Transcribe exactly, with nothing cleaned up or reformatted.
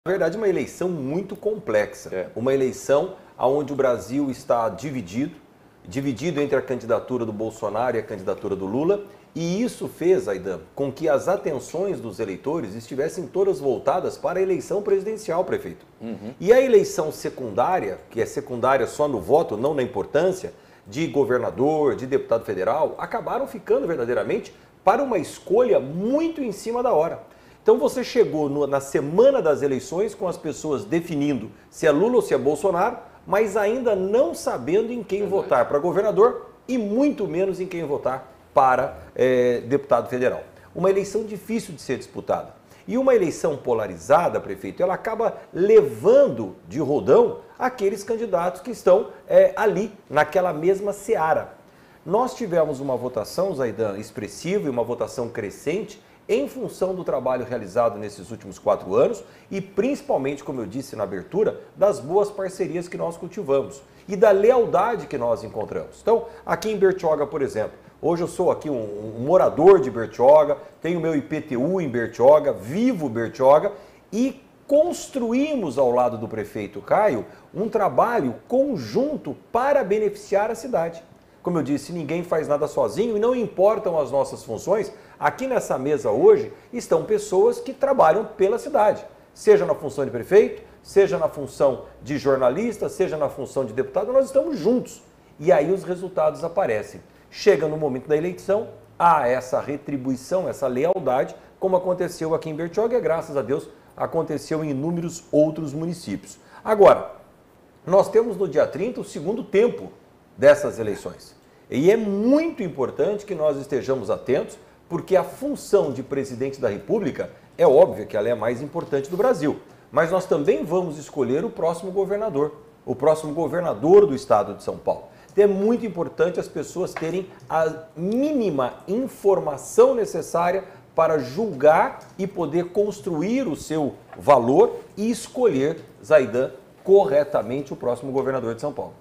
Na verdade, uma eleição muito complexa. É. Uma eleição onde o Brasil está dividido, dividido entre a candidatura do Bolsonaro e a candidatura do Lula. E isso fez, Aidan, com que as atenções dos eleitores estivessem todas voltadas para a eleição presidencial, prefeito. Uhum. E a eleição secundária, que é secundária só no voto, não na importância, de governador, de deputado federal, acabaram ficando verdadeiramente para uma escolha muito em cima da hora. Então você chegou no, na semana das eleições com as pessoas definindo se é Lula ou se é Bolsonaro, mas ainda não sabendo em quem Verdade. votar para governador e muito menos em quem votar para é, deputado federal. Uma eleição difícil de ser disputada. E uma eleição polarizada, prefeito, ela acaba levando de rodão aqueles candidatos que estão é, ali, naquela mesma seara. Nós tivemos uma votação, Zaidan, expressiva e uma votação crescente em função do trabalho realizado nesses últimos quatro anos e principalmente, como eu disse na abertura, das boas parcerias que nós cultivamos e da lealdade que nós encontramos. Então, aqui em Bertioga, por exemplo, hoje eu sou aqui um, um morador de Bertioga, tenho meu I P T U em Bertioga, vivo Bertioga e construímos ao lado do prefeito Caio um trabalho conjunto para beneficiar a cidade. Como eu disse, ninguém faz nada sozinho e não importam as nossas funções. Aqui nessa mesa hoje estão pessoas que trabalham pela cidade, seja na função de prefeito, seja na função de jornalista, seja na função de deputado, nós estamos juntos. E aí os resultados aparecem. Chega no momento da eleição, há essa retribuição, essa lealdade, como aconteceu aqui em Bertioga e, graças a Deus, aconteceu em inúmeros outros municípios. Agora, nós temos no dia trinta o segundo tempo dessas eleições. E é muito importante que nós estejamos atentos, porque a função de presidente da República é óbvia que ela é a mais importante do Brasil. Mas nós também vamos escolher o próximo governador, o próximo governador do estado de São Paulo. Então é muito importante as pessoas terem a mínima informação necessária para julgar e poder construir o seu valor e escolher, Zaidan, corretamente o próximo governador de São Paulo.